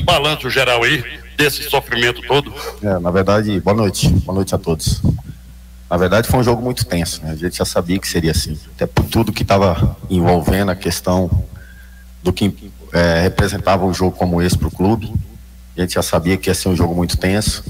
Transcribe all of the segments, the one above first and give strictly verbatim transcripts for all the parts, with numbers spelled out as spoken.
um balanço geral aí desse sofrimento todo. É, na verdade, boa noite, boa noite a todos. Na verdade foi um jogo muito tenso, né? A gente já sabia que seria assim, até por tudo que estava envolvendo a questão do que é, representava um jogo como esse para o clube. A gente já sabia que ia ser um jogo muito tenso,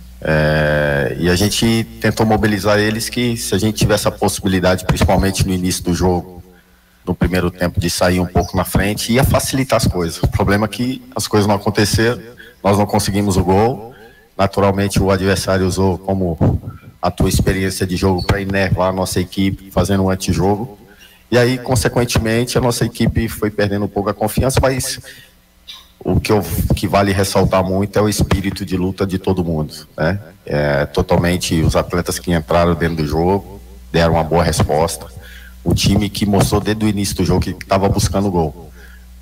é, e a gente tentou mobilizar eles que se a gente tivesse a possibilidade, principalmente no início do jogo, no primeiro tempo, de sair um pouco na frente, ia facilitar as coisas. O problema é que as coisas não aconteceram, nós não conseguimos o gol, naturalmente o adversário usou como a tua experiência de jogo para enervar a nossa equipe, fazendo um antijogo, e aí, consequentemente, a nossa equipe foi perdendo um pouco a confiança, mas o que, eu, que vale ressaltar muito é o espírito de luta de todo mundo, né? É, totalmente, os atletas que entraram dentro do jogo deram uma boa resposta. O time que mostrou desde o início do jogo que estava buscando o gol.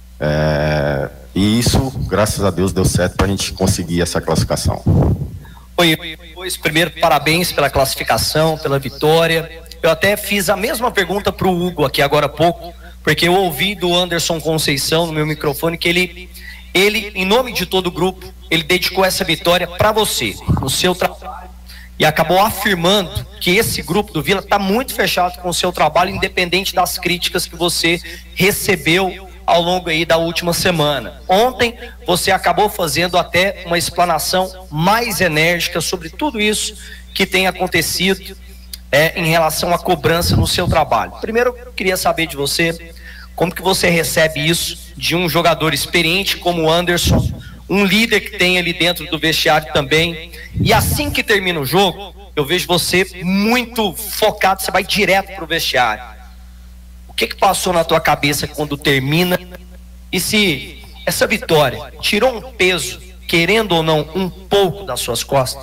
É, e isso, graças a Deus, deu certo para a gente conseguir essa classificação. Oi, pois, primeiro, parabéns pela classificação, pela vitória. Eu até fiz a mesma pergunta para o Hugo aqui agora há pouco, porque eu ouvi do Anderson Conceição no meu microfone que ele, ele, em nome de todo o grupo, ele dedicou essa vitória para você, no seu trabalho, e acabou afirmando que esse grupo do Vila está muito fechado com o seu trabalho, independente das críticas que você recebeu ao longo aí da última semana. Ontem você acabou fazendo até uma explanação mais enérgica sobre tudo isso que tem acontecido é, em relação à cobrança no seu trabalho. Primeiro eu queria saber de você como que você recebe isso de um jogador experiente como o Anderson, um líder que tem ali dentro do vestiário também, e assim que termina o jogo eu vejo você muito focado, você vai direto para o vestiário. O que que passou na tua cabeça quando termina? E se essa vitória tirou um peso, querendo ou não, um pouco das suas costas?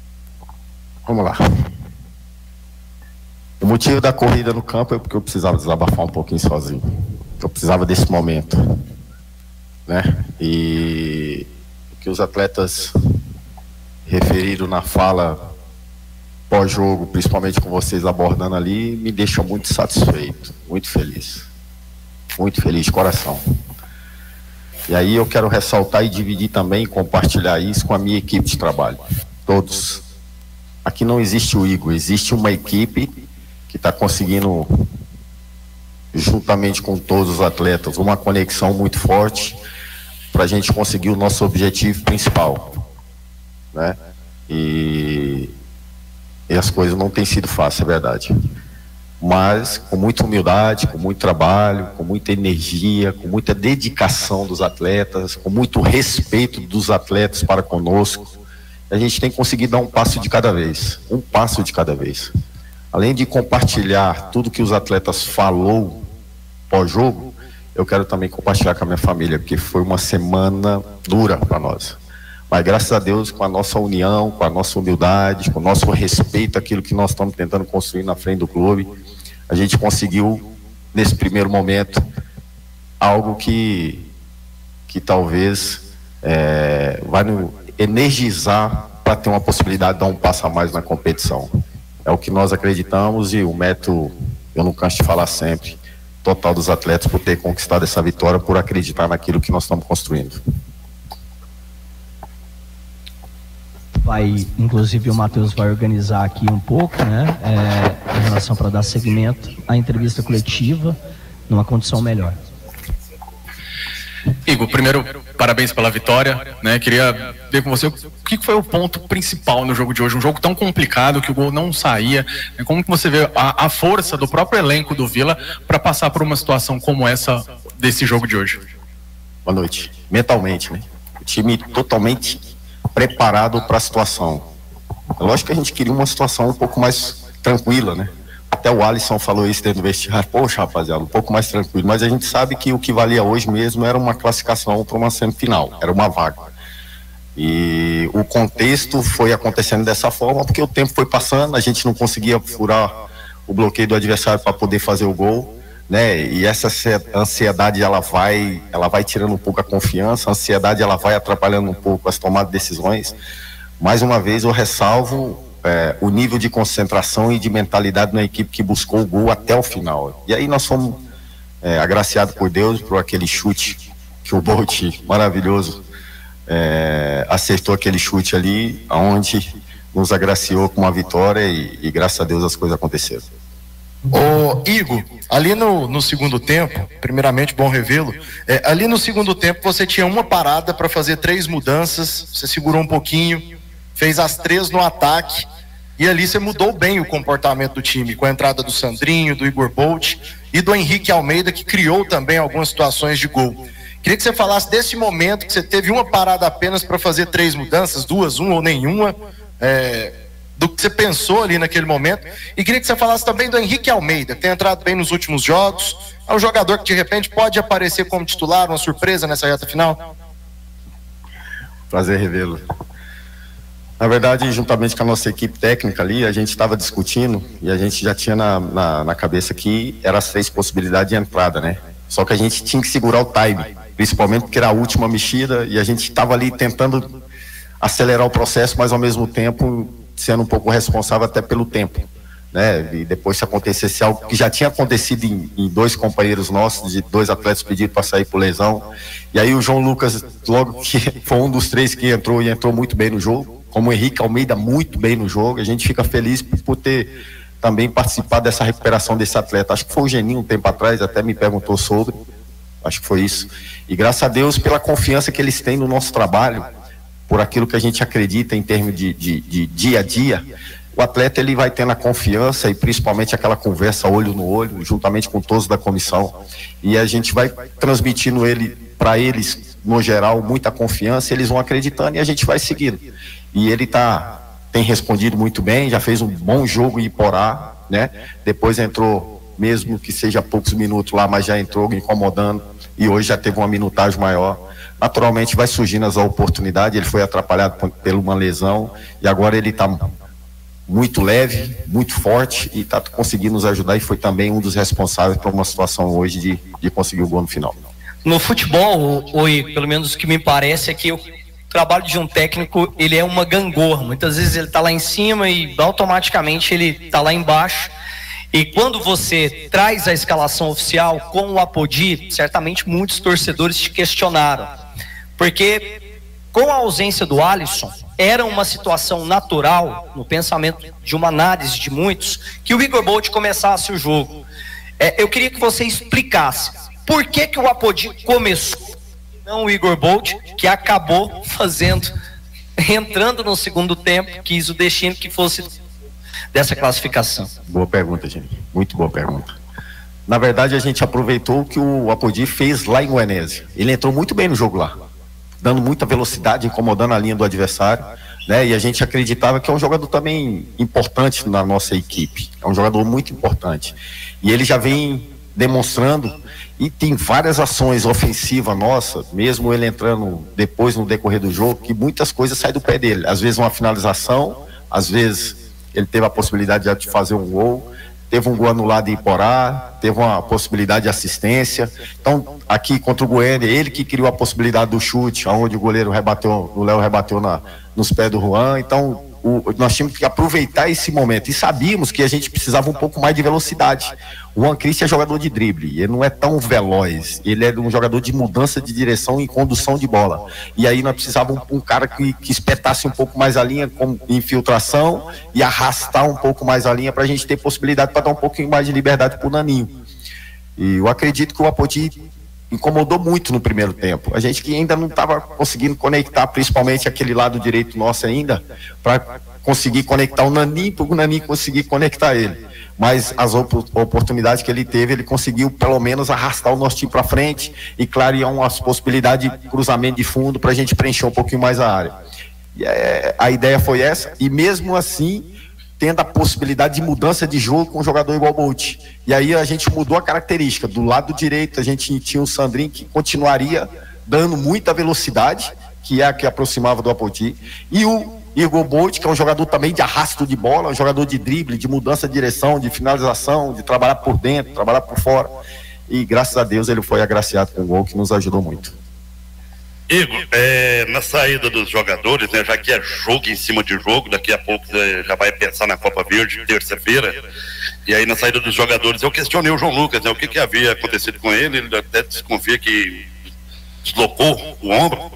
Vamos lá. O motivo da corrida no campo é porque eu precisava desabafar um pouquinho sozinho. Eu precisava desse momento, né? E o que os atletas referiram na fala pós-jogo, principalmente com vocês abordando ali, me deixa muito satisfeito, muito feliz, muito feliz de coração. E aí eu quero ressaltar e dividir também, compartilhar isso com a minha equipe de trabalho, todos. Aqui não existe o Igor, existe uma equipe que está conseguindo, juntamente com todos os atletas, uma conexão muito forte para a gente conseguir o nosso objetivo principal, né? E E as coisas não têm sido fáceis, é verdade. Mas com muita humildade, com muito trabalho, com muita energia, com muita dedicação dos atletas, com muito respeito dos atletas para conosco, a gente tem conseguido dar um passo de cada vez, um passo de cada vez. Além de compartilhar tudo que os atletas falou pós-jogo, eu quero também compartilhar com a minha família, porque foi uma semana dura para nós. Mas graças a Deus, com a nossa união, com a nossa humildade, com o nosso respeito àquilo que nós estamos tentando construir na frente do clube, a gente conseguiu, nesse primeiro momento, algo que, que talvez é, vai nos energizar para ter uma possibilidade de dar um passo a mais na competição. É o que nós acreditamos e o mérito, eu não canso de falar sempre, total dos atletas por ter conquistado essa vitória, por acreditar naquilo que nós estamos construindo. Vai, inclusive o Matheus vai organizar aqui um pouco, né, é, em relação para dar seguimento à entrevista coletiva numa condição melhor. Igor, primeiro, parabéns pela vitória, né? Queria ver com você o que foi o ponto principal no jogo de hoje, um jogo tão complicado que o gol não saía, né? Como que você vê a, a força do próprio elenco do Vila para passar por uma situação como essa desse jogo de hoje? Boa noite. Mentalmente, né? O time totalmente preparado para a situação. É lógico que a gente queria uma situação um pouco mais tranquila, né? Até o Alisson falou isso dentro do vestiário. Poxa, rapaziada, um pouco mais tranquilo. Mas a gente sabe que o que valia hoje mesmo era uma classificação para uma semifinal, era uma vaga. E o contexto foi acontecendo dessa forma porque o tempo foi passando, a gente não conseguia furar o bloqueio do adversário para poder fazer o gol, né? E essa ansiedade ela vai, ela vai tirando um pouco a confiança, a ansiedade ela vai atrapalhando um pouco as tomadas de decisões. Mais uma vez eu ressalvo é, o nível de concentração e de mentalidade na equipe que buscou o gol até o final. E aí nós fomos é, agraciados por Deus por aquele chute que o Bolt maravilhoso é, acertou aquele chute ali, onde nos agraciou com uma vitória e, e graças a Deus as coisas aconteceram. Ô Igor, ali no, no segundo tempo, primeiramente bom revê-lo, é, ali no segundo tempo você tinha uma parada para fazer três mudanças, você segurou um pouquinho, fez as três no ataque e ali você mudou bem o comportamento do time, com a entrada do Sandrinho, do Igor Bolt e do Henrique Almeida, que criou também algumas situações de gol. Queria que você falasse desse momento que você teve uma parada apenas para fazer três mudanças, duas, uma ou nenhuma, é, do que você pensou ali naquele momento, e queria que você falasse também do Henrique Almeida, que tem entrado bem nos últimos jogos, é um jogador que de repente pode aparecer como titular, uma surpresa nessa reta final. Prazer revê-lo. Na verdade, juntamente com a nossa equipe técnica ali, a gente estava discutindo e a gente já tinha na, na, na cabeça que eram as três possibilidades de entrada, né? Só que a gente tinha que segurar o time, principalmente porque era a última mexida e a gente estava ali tentando acelerar o processo, mas ao mesmo tempo sendo um pouco responsável até pelo tempo, né? E depois se acontecesse algo que já tinha acontecido em, em dois companheiros nossos, de dois atletas pediram para sair por lesão, e aí o João Lucas, logo que foi um dos três que entrou e entrou muito bem no jogo, como o Henrique Almeida muito bem no jogo, a gente fica feliz por, por ter também participado dessa recuperação desse atleta. Acho que foi o Geninho um tempo atrás, até me perguntou sobre, acho que foi isso, e graças a Deus pela confiança que eles têm no nosso trabalho, por aquilo que a gente acredita em termos de, de, de dia a dia, o atleta ele vai tendo a confiança e principalmente aquela conversa olho no olho, juntamente com todos da comissão, e a gente vai transmitindo ele para eles, no geral, muita confiança, eles vão acreditando e a gente vai seguindo. E ele tá, tem respondido muito bem, já fez um bom jogo em Iporá, né? Depois entrou, mesmo que seja poucos minutos lá, mas já entrou incomodando e hoje já teve uma minutagem maior. Naturalmente vai surgindo as oportunidades, ele foi atrapalhado por, por uma lesão e agora ele está muito leve, muito forte e está conseguindo nos ajudar e foi também um dos responsáveis por uma situação hoje de, de conseguir o gol no final. No futebol, oi, pelo menos o que me parece é que o trabalho de um técnico, ele é uma gangorra, muitas vezes ele está lá em cima e automaticamente ele está lá embaixo. E quando você traz a escalação oficial com o Apodi, certamente muitos torcedores te questionaram. Porque com a ausência do Alisson, era uma situação natural, no pensamento de uma análise de muitos, que o Igor Bolt começasse o jogo. É, eu queria que você explicasse por que que o Apodi começou, não o Igor Bolt, que acabou fazendo, entrando no segundo tempo, quis o destino que fosse dessa classificação. Boa pergunta, gente. Muito boa pergunta. Na verdade, a gente aproveitou o que o Apodi fez lá em Goianésia. Ele entrou muito bem no jogo lá, dando muita velocidade, incomodando a linha do adversário, né? E a gente acreditava que é um jogador também importante na nossa equipe. É um jogador muito importante. E ele já vem demonstrando e tem várias ações ofensivas nossa, mesmo ele entrando depois no decorrer do jogo, que muitas coisas saem do pé dele. Às vezes uma finalização, às vezes ele teve a possibilidade de fazer um gol, teve um gol anulado em Iporá, teve uma possibilidade de assistência. Então, aqui contra o Goiânia, ele que criou a possibilidade do chute, onde o goleiro rebateu, o Léo rebateu na, nos pés do Juan. Então, o, nós tínhamos que aproveitar esse momento. E sabíamos que a gente precisava um pouco mais de velocidade. O Juan Cristian é jogador de drible, ele não é tão veloz, ele é um jogador de mudança de direção e condução de bola. E aí nós precisávamos um, um cara que, que espetasse um pouco mais a linha com infiltração e arrastar um pouco mais a linha para a gente ter possibilidade para dar um pouquinho mais de liberdade para o Naninho. E eu acredito que o Apodi incomodou muito no primeiro tempo. A gente que ainda não estava conseguindo conectar, principalmente aquele lado direito nosso ainda, para conseguir conectar o Naninho, para o Naninho conseguir conectar ele. Mas as op oportunidades que ele teve, ele conseguiu pelo menos arrastar o nosso time para frente e clarear umas possibilidades de cruzamento de fundo para a gente preencher um pouquinho mais a área. E, é, a ideia foi essa, e mesmo assim, tendo a possibilidade de mudança de jogo com um jogador igual o Bolt. E aí a gente mudou a característica. Do lado direito a gente tinha o Sandrinho que continuaria dando muita velocidade, que é a que aproximava do Apodi, e o Igor Bolt, que é um jogador também de arrasto de bola, um jogador de drible, de mudança de direção, de finalização, de trabalhar por dentro, trabalhar por fora. E graças a Deus ele foi agraciado com um gol que nos ajudou muito. Igor, é, na saída dos jogadores, né, já que é jogo em cima de jogo, daqui a pouco você já vai pensar na Copa Verde, terça-feira, e aí na saída dos jogadores eu questionei o João Lucas, né, o que, que havia acontecido com ele, ele até desconfia que deslocou o ombro,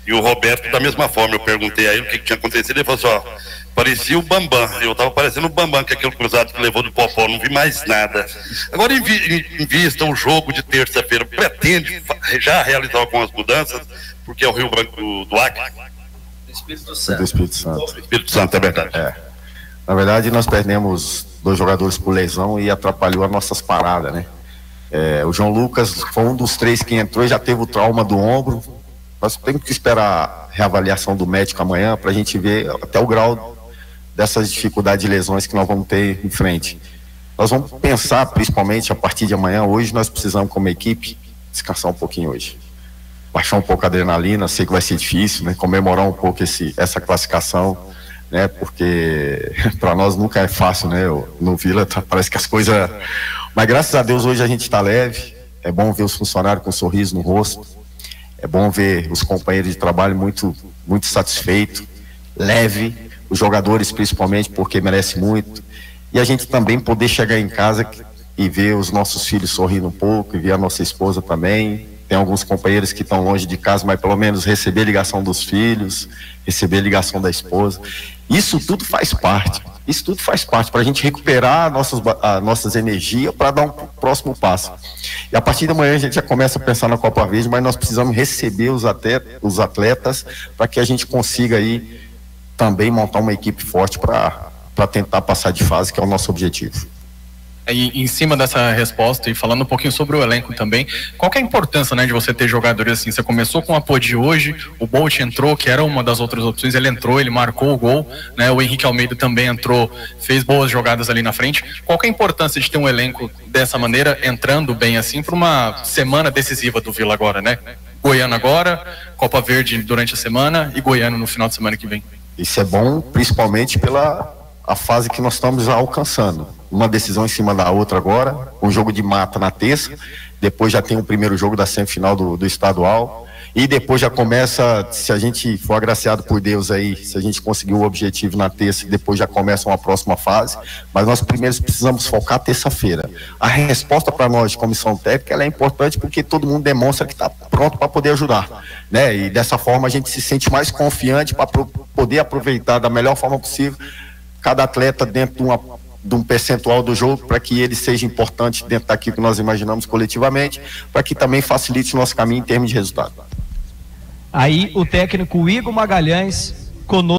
E o Roberto, da mesma forma, eu perguntei a ele o que, que tinha acontecido, ele falou assim, ó, parecia o Bambam, eu tava parecendo o Bambam, que é aquele cruzado que levou do Popó, não vi mais nada. Agora, em, vi, em vista o jogo de terça-feira, pretende já realizar algumas mudanças, porque é o Rio Branco do, do Acre? Do Espírito Santo. Do Espírito Santo. Do Espírito Santo, é verdade. É. Na verdade, nós perdemos dois jogadores por lesão e atrapalhou as nossas paradas, né? É, o João Lucas foi um dos três que entrou e já teve o trauma do ombro. Nós temos que esperar a reavaliação do médico amanhã para a gente ver até o grau dessas dificuldades de lesões que nós vamos ter em frente. Nós vamos pensar, principalmente a partir de amanhã, hoje nós precisamos como equipe descansar um pouquinho hoje. Baixar um pouco a adrenalina, sei que vai ser difícil, né? Comemorar um pouco esse, essa classificação, né? Porque para nós nunca é fácil, né? No Vila tá, parece que as coisas... Mas graças a Deus hoje a gente está leve, é bom ver os funcionários com um sorriso no rosto. É bom ver os companheiros de trabalho muito, muito satisfeitos, leve, os jogadores principalmente, porque merecem muito. E a gente também poder chegar em casa e ver os nossos filhos sorrindo um pouco, e ver a nossa esposa também. Tem alguns companheiros que estão longe de casa, mas pelo menos receber ligação dos filhos, receber ligação da esposa. Isso tudo faz parte. Isso tudo faz parte para a gente recuperar nossas, a, nossas energias para dar um próximo passo. E a partir da manhã a gente já começa a pensar na Copa Verde, mas nós precisamos receber os atletas, os atletas para que a gente consiga aí também montar uma equipe forte para para tentar passar de fase, que é o nosso objetivo. E, em cima dessa resposta e falando um pouquinho sobre o elenco também, qual que é a importância, né, de você ter jogadores assim? Você começou com a Podi hoje, o Bolt entrou, que era uma das outras opções, ele entrou, ele marcou o gol, né? O Henrique Almeida também entrou, fez boas jogadas ali na frente. Qual que é a importância de ter um elenco dessa maneira, entrando bem assim, para uma semana decisiva do Vila agora, né? Goiano agora, Copa Verde durante a semana e Goiano no final de semana que vem. Isso é bom, principalmente pela a fase que nós estamos alcançando. Uma decisão em cima da outra agora, um jogo de mata na terça, depois já tem o primeiro jogo da semifinal do, do estadual, e depois já começa, se a gente for agraciado por Deus aí, se a gente conseguir o objetivo na terça, depois já começa uma próxima fase, mas nós primeiro precisamos focar terça-feira. A resposta para nós de comissão técnica, ela é importante porque todo mundo demonstra que está pronto para poder ajudar, né? E dessa forma a gente se sente mais confiante para pro, poder aproveitar da melhor forma possível cada atleta dentro de, uma, de um percentual do jogo, para que ele seja importante dentro daquilo que nós imaginamos coletivamente, para que também facilite o nosso caminho em termos de resultado. Aí o técnico Igor Magalhães conosco.